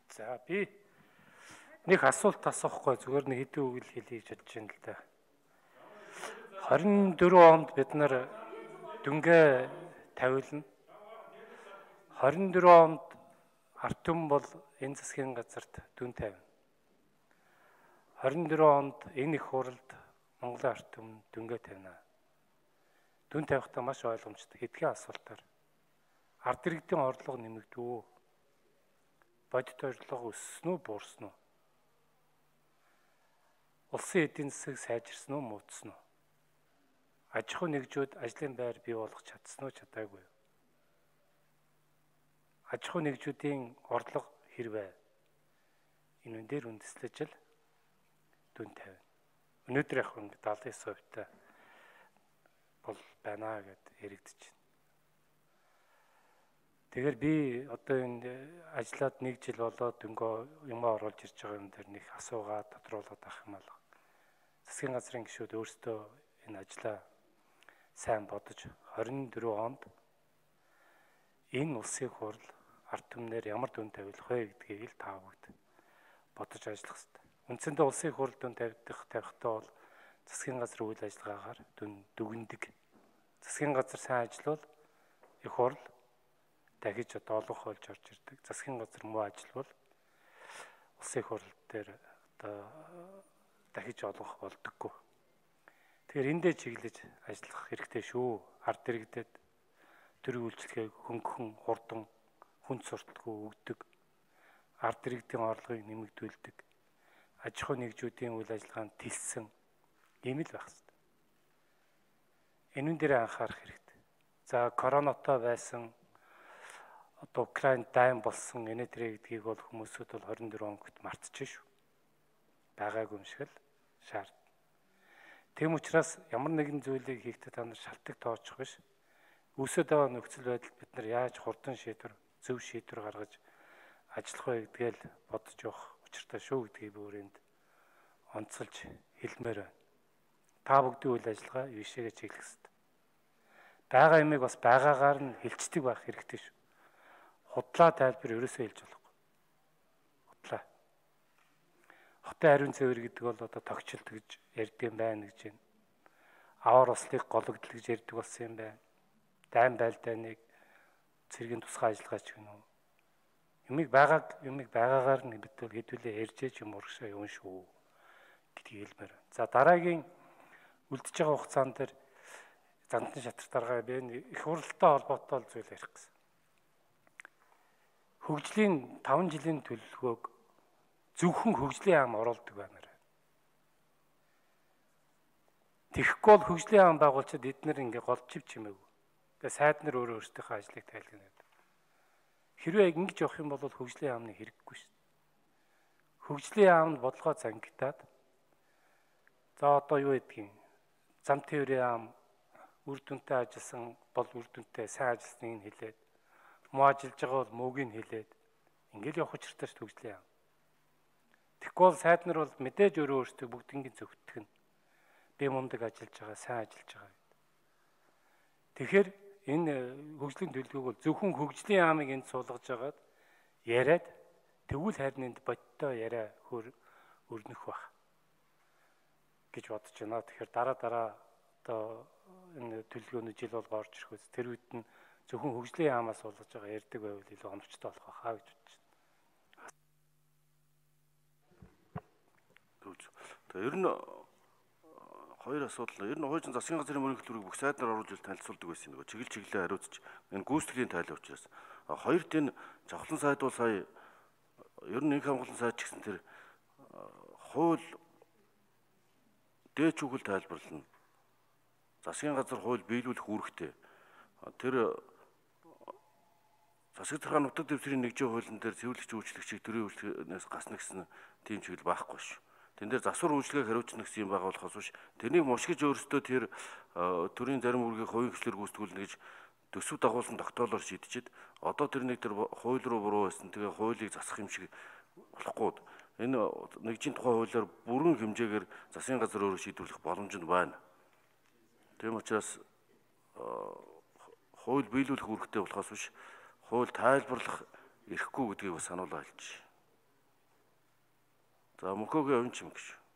За би нэг асуулт асуухгүй зүгээр нэг хэдэн үг л хэлье гэж бодож байна л да. 24 онд бид нар дүнгээ тавилна. 24 онд ард түмэн бол энэ засгийн газарт дүн тавина. 24 онд энэ их хуралд Монголын ард түмэн дүнгээ тавина. Дүн тавихтаа маш ойлгомжтой. Хэдхэн асуултаар ард иргэдийн орлого нэмэгдв үү? Бодит орлого өссөн үү, буурсан уу? Улсын эдийн засаг сайжирсан уу, муутсан уу? Аж ахуй нэгжүүд ажлын байр бий болгох чадсан уу, чадаагүй юу? Аж ахуй нэгжүүдийн орлого хэрвээ энэ дээр үндэслэж л дүн тавина. Өнөөдөр яг ингэ 79% бол байна гэд яригдчих. Тэгэхээр би одоо энэ ажиллаад 1 жил болоод дөнгөө юм оруулж ирж байгаа юм дээр нэг асуугаад тодруулаад авах юм бол засгийн газрын гишүүд өөрсдөө энэ ажлаа сайн бодож 24 онд энэ улсын хурал ард түмнэр ямар дүн тавих вэ гэдгийг л та бүгд бодож ажиллах хэрэгтэй. Үндсэндээ улсын хурал дүн тавихтаа бол засгийн газрын үйл ажиллагаагаар дүн дүгнэдэг. Засгийн газар сайн ажиллавал их хурал дахиж одоо олонх болж орж ирдэг. Засгийн газар муу ажиллавал улсын хурал дээр одоо дахиж олонх болдоггүй. Тэгэхээр эндээ чиглэж ажиллах хэрэгтэй шүү. Ард иргэдэд төрийн үйлчлэгийг хөнгөн, хурдан, хүнд сурталгүй өгдөг. Ард иргэдийн орлогыг нэмэгдүүлдэг. Аж ахуй нэгжүүдийн үйл ажиллагаанд тэлсэн ийм л байх хэрэгтэй. Энэ дээр анхаарах хэрэгтэй. За коронатой байсан одоо Украинд дайм болсон энэтрэ гэдгийг бол хүмүүсүүд бол 24 онд мартчихжээ шүү. Байгаагүй юм шиг л шаард. Тэм учраас ямар нэгэн зүйлийг хийхдээ та нар шалтгаан тооцох биш. Үүсэт байгаа нөхцөл байдалд бид нар яаж хурдан шийдвэр, зөв шийдвэр гаргаж ажиллах вэ гэдгээл бодож явах учиртай шүү гэдгийг би өөрөнд онцолж хэлмээр байна. Та бүгдийн үйл ажиллагаа ившээгээ чиглэх хэрэгтэй. Бага юмыг бас байгаагаар нь хэлцдэг байх хэрэгтэй шүү. Худлаа тайлбар ерөөсөө хэлж болохгүй. Худлаа. Хотын ариун цэвэр гэдэг бол одоо тогтчлт гэж ярьдаг юм байна гэж байна. Аваар ослыг гологдол гэж ярьдаг болсон юм байна. Дайн байлдааныг цэргийн тусгай ажиллагаач гэнэ үү. Юмыг байгаагаар нь бидвэл хэдүүлээ ярьжээж юм урагшаа явна шүү гэдгийг хэлмээр. За дараагийн үлдэж байгаа хугацаанд дээр зандан шатар дараагаа би их хуралтай холбоотой зүйл ярих гэсэн. Хөгжлийн 5 жилийн төлөвлөгөөг зөвхөн хөгжлийн яам оруулдаг баймаар. Тэгэхгүй бол хөгжлийн яам байгуулчид эднэр ингээ голчив чимээгүй. Тэгээ сайд нар өөрөө өөрсдийнхөө ажлыг тайлгнаад. Хэрвээ ингэж явах юм бол хөгжлийн яамны хэрэггүй шүү дээ. Хөгжлийн яамд бодлогоо зангидаад за одоо юу гэдгийг зам тээврийн яам үр дүнтэй ажилласан бол үр дүнтэй сайн ажилласныг хэлээд муу ажиллаж байгаа бол мууг нь хэлээд ингээл явах учиртай шүү хөгжлийн яам. Тэгэхгүй бол сайд нар бол мэдээж өөрөөсөө бүгднийг зөвтгөн. Би мундаг ажиллаж байгаа, сайн ажиллаж байгаа гэдэг. Тэгэхээр энэ хөгжлийн төлөвлөгөөг бол зөвхөн хөгжлийн яамыг энд суулгаж агаад яриад тэгвэл харин энд бодтой яриа өрнөх байх гэж бодож байна. Тэгэхээр дараа одоо энэ төлөвлөгөөний жил болго орж ирэх үс тэр үед нь зөвхөн хөгжлийн яамаас суулгаж байгаа ярьдаг байвал илүү оновчтой болох байхаа гэж бодож байна. Тэгээ ер нь хоёр асуудал. Ер нь хуучин засгийн газрын мөрийн хөтөлбөрийг бүх сайд нар оруулж ил танилцуулдаг байсан нэг чиглэлээ хариуцж энэ гүйцэтгэлийн тайлбар учраас. Хоёрт энэ жавхлан сайд бол сая ер нь нэг хамгаалсан сайд ч гэсэн тэр хууль дээч үгэл тайлбарлана. Засгийн газар хууль биелүүлэх үүрэгтэй. Тэр засаг захааны нутаг дэвсгэрийн нэгжийн хуулийн дээр цэвэрлэгч үйлчлэгчийг төрийн үйлчлэгнээс гасна гэсэн тийм чиглэл байхгүй шүү. Тэн дээр засвар үйлчлэгийг хариуцна гэсэн юм байгаа болохоос биш тэрнийг мушгиж өөрсдөө тэр төрийн зарим үүргийг хувийн хвшлэр гүйцэтгүүлнэ гэж төсөв дагуулсан тогтоолоор шийдчихэд одоо тэр нэг тэр хууль руу буруу байсан тэгээ хуулийг засах юм шиг болохгүй. Энэ нэгжийн тухай хуулиар бүрэн хэмжээгээр засгийн газар өөрөө шийдвэрлэх боломж нь байна. Тийм учраас хууль биелүүлэх үүрэгтэй болохоос биш хууль тайлбарлах эрхгүй гэдгийг бас сануулж байна. За мөнхөөгийн овин чим гэж.